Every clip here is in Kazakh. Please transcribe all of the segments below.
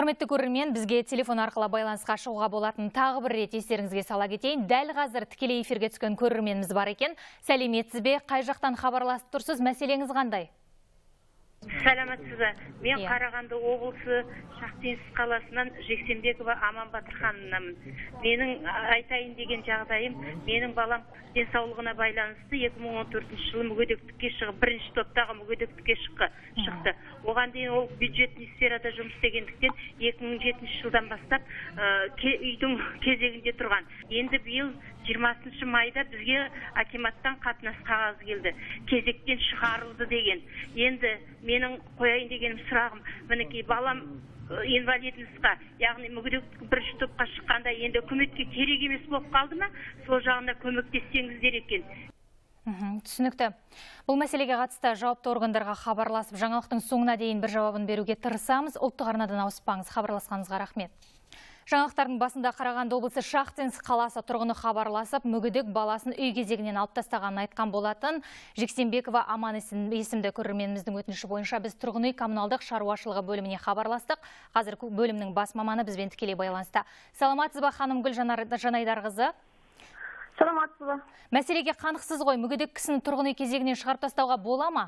Құрметті көрермен, бізге телефон арқылы байланысқа шығуға болатын тағы бір рет естеріңізге сала кетейін. Дәл қазір тікелей эфирге түскен көрерменіміз бар екен. Сәлеметсіз бе? Қай жақтан хабарласып тұрсыз? Мәселеңіз қандай? Сәлеметсіз бе? Мен Қарағанды облысы Шахтинск қаласынан Жексенбекова Аман Батырханынамын. Менің айтайын деген жағдайым, менің балам денсаулығына байланысты 2014 жылы мүгедектікке шығып, бірінші топтағы мүгедектікке шықты. Оған дейін ол бюджетный сферада жұмыс істегендіктен 2007 жылдан бастап үйдің кезегінде тұрған. Енді биыл 20 майда бізге акиматтан қатынас қағазы келді. Кезектен шығарылды деген. Енді менің қояйын дегенім сұрағым, мінекей балам инвалидностьқа, яғни мүгедектік бірінші топқа шыққанда енді үкіметке керек емес болып қалды ма? Сол жағында көмектессеңіздер екен. Түсінікті. Бұл мәселеге қатысты жауапты органдарға хабарласып, жаңалықтың соңына дейін бір жауабын беруге тырысамыз. Ұлттық арнадан ауыспаңыз. Хабарласқаныңызға рахмет. Жаңалықтардың басында Қарағанды облысы Шахтинск қаласы тұрғыны хабарласып, мүгедек баласын үй кезегінен алып тастағанын айтқан болатын. Жексенбекова Аман есімді көрерменіміздің өтініші бойынша біз тұрғын үй коммуналдық шаруашылығы бөліміне хабарластық. Қазір бөлімнің бас маманы бізбен тікелей байланыста. Саламатсыз ба, ханым Гүл Жанайдарқызы? Саламатсыз ба. Мәселеге қанықсыз ғой, мүгедек кісіні тұрғын үй кезегінен шығарып тастауға бола ма?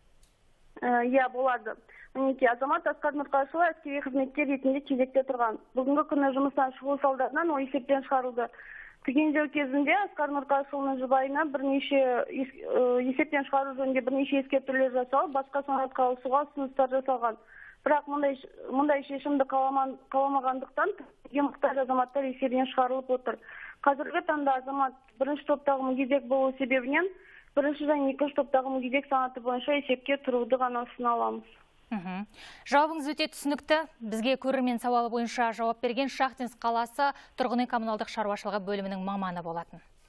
Иә, болады. Мінекей, азамат Асқар Нұрқашұлы әскери қызметкер ретінде кезекте тұрған. Бүгінгі күні жұмыстан шығу салдарынан ол есептен шығарылды. Тергеу кезінде Асқар Нұрқашұлының жұбайына есептен шығару жөнінде бірнеше ескертулер жасалып, басқа санатқа ауысуға ұсыныстар жасалған. Бірақ мұндай шешімді қаламағандықтан мұқтаж азаматтар есебінен шығарылып отыр. Қазіргі таңда азамат бірінші топтағы мүгедек болу себебінен бірінші және екінші топтағы мүгедек санаты бойынша есепке тұруды ғана ұсына аламыз. Жауабыңыз өте түсінікті. Бізге көрермен сауалы бойынша жауап берген Шахтинск қаласы тұрғын үй коммуналдық шаруашылығы бөлімінің маманы болатын.